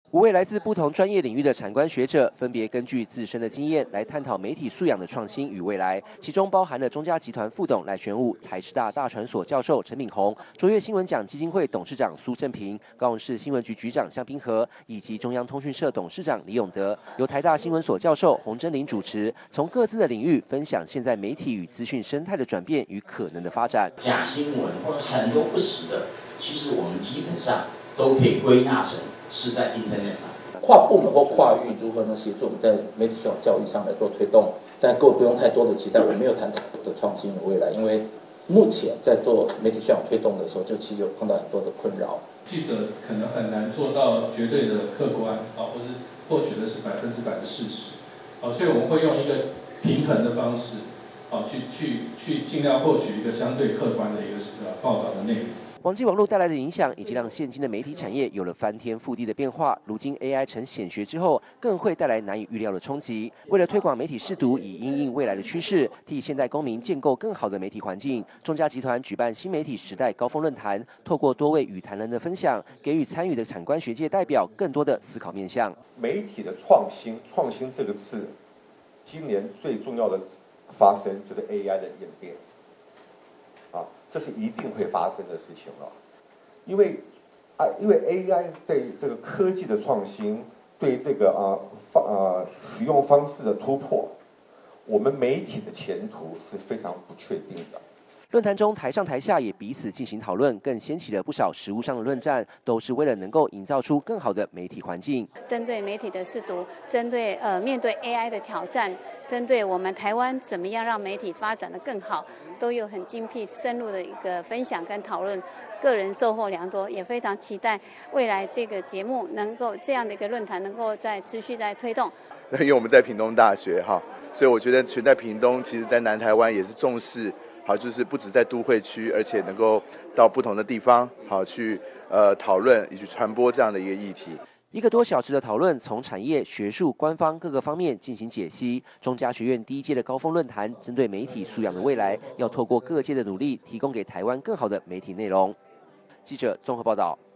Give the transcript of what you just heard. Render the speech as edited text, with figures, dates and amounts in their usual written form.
5位来自不同专业领域的产官学者，分别根据自身的经验来探讨媒体素养的创新与未来，其中包含了中嘉集团副董赖玄武、台师大大传所教授陈炳宏、卓越新闻奖基金会董事长苏正平、高雄市新闻局局长向冰河，以及中央通讯社董事长李永德，由台大新闻所教授洪真林主持，从各自的领域分享现在媒体与资讯生态的转变与可能的发展。 假新闻或者很多不实的，其实我们基本上都可以归纳成是在 Internet 上。 跨部门或跨域如何能协助我们在媒体素养教育上来做推动？但各位不用太多的期待，我没有谈太多的创新的未来，因为目前在做媒体素养推动的时候，就其实有碰到很多的困扰。 记者可能很难做到绝对的客观或是获取的是100%的事实所以我们会用一个平衡的方式去尽量获取一个相对客观的一个报道的内容。 网际网络带来的影响，已经让现今的媒体产业有了翻天覆地的变化。如今 AI 成显学之后，更会带来难以预料的冲击。为了推广媒体识读，以因应未来的趋势，替现代公民建构更好的媒体环境，中嘉集团举办新媒体时代高峰论坛，透过多位语坛人的分享，给予参与的产官学界代表更多的思考面向。 媒体的创新，创新这个字，今年最重要的发生就是 AI 的演变。这是一定会发生的事情了，因为 AI 对这个科技的创新，对这个使用方式的突破，我们媒体的前途是非常不确定的。 论坛中，台上台下也彼此进行讨论，更掀起了不少实务上的论战，都是为了能够营造出更好的媒体环境。 针对媒体的识读，针对面对 AI 的挑战，针对我们台湾怎么样让媒体发展得更好，都有很精辟深入的一个分享跟讨论，个人收获良多，也非常期待未来这个节目能够这样的一个论坛能够持续在推动。 因为我们在屏东大学所以我觉得全在屏东，其实在南台湾也是重视。就是不止在都会区，而且能够到不同的地方，去讨论以及传播这样的一个议题。 1个多小时的讨论，从产业、学术、官方各个方面进行解析。中嘉学院第1届的高峰论坛，针对媒体素养的未来，要透过各界的努力，提供给台湾更好的媒体内容。记者综合报道。